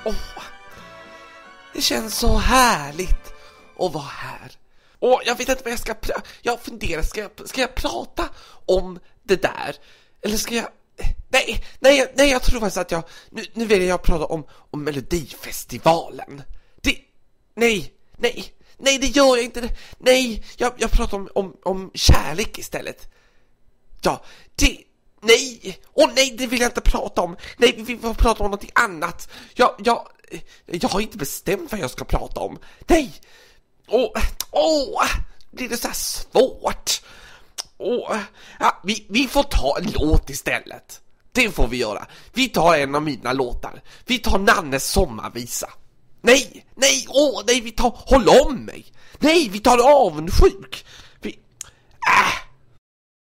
Det känns så härligt att vara här. Och jag vet inte vad jag ska jag funderar, ska jag prata om det där? Eller ska jag... Nej, jag tror faktiskt att jag... Nu vill jag prata om Melodifestivalen. Nej, det gör jag inte. Nej, jag pratar om kärlek istället. Ja, nej, det vill jag inte prata om. Nej, vi får prata om något annat. Jag har inte bestämt vad jag ska prata om. Nej. Blir det så här svårt? Ja, vi får ta en låt istället. Det får vi göra. Vi tar en av mina låtar. Vi tar Nannes sommarvisa. Nej, vi tar Håll om mig. Nej, vi tar Avundsjuk.